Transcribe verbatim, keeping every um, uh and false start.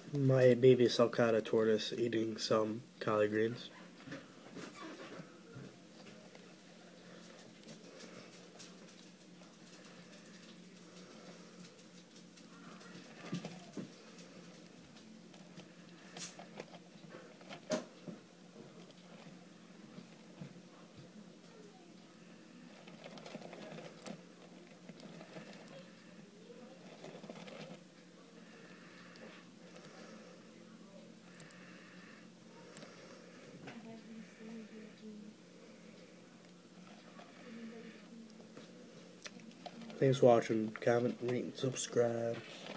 My baby sulcata tortoise eating some collard greens. Thanks for watching. Comment, rate, and subscribe.